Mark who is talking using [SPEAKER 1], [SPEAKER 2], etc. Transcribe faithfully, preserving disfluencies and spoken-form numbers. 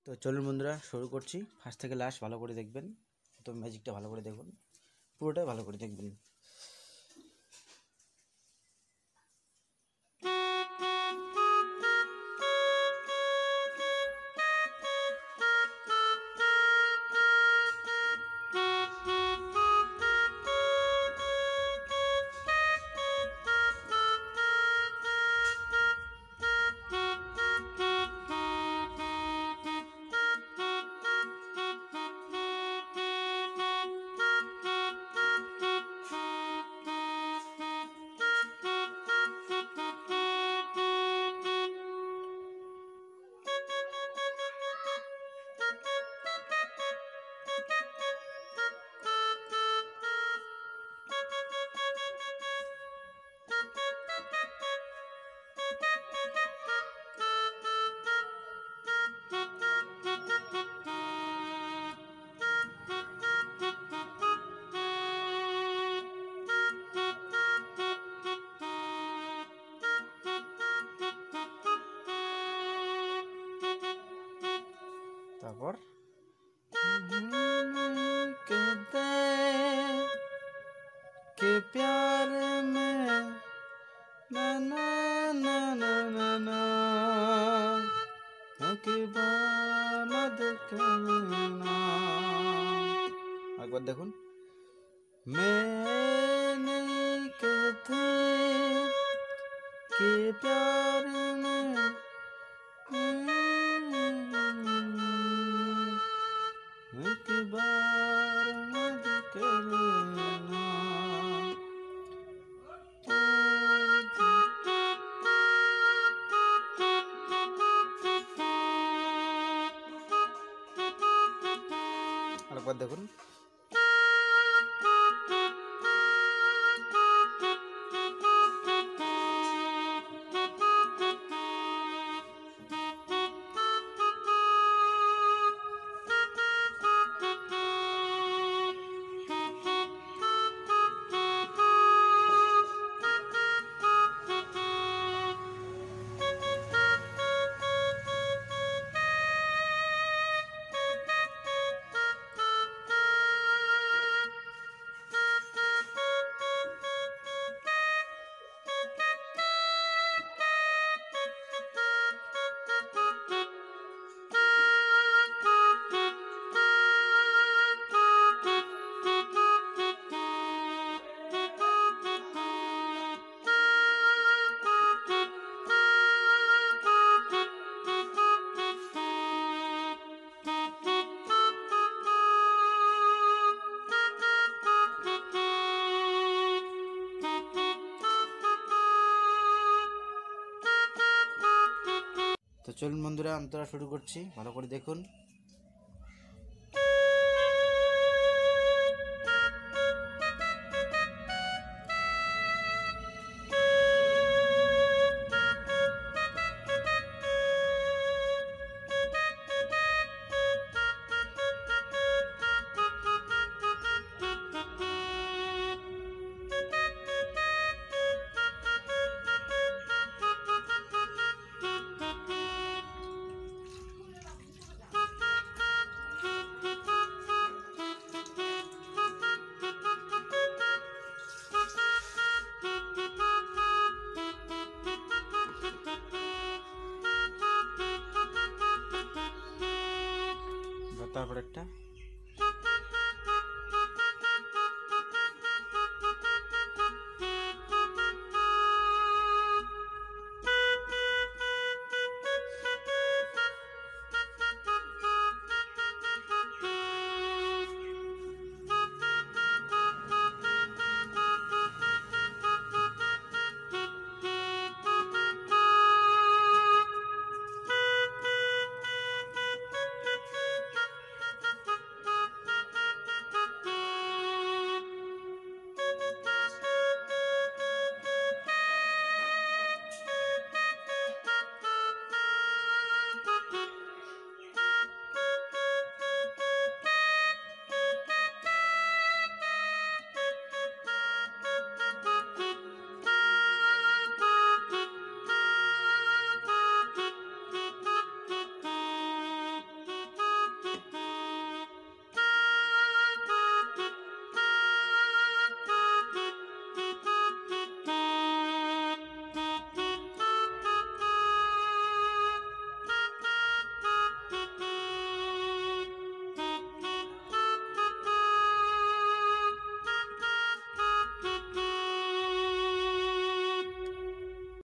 [SPEAKER 1] তো চলুন বন্ধুরা শুরু করছি। ফার্স্ট থেকে লাস্ট ভালো করে দেখবেন, তো ম্যাজিকটা ভালো করে দেখুন, পুরোটাই ভালো করে দেখবেন। তারপর कहते के प्यार में ना ना ना ना ना ना मत करना। একবার দেখুন, मैं नहीं कहती कि प्यार में एक बार मत करना। আরেকবার দেখুন, তো চলুন বন্ধুরা অন্তরা শুরু করছি, ভালো করে দেখুন। তারপর একটা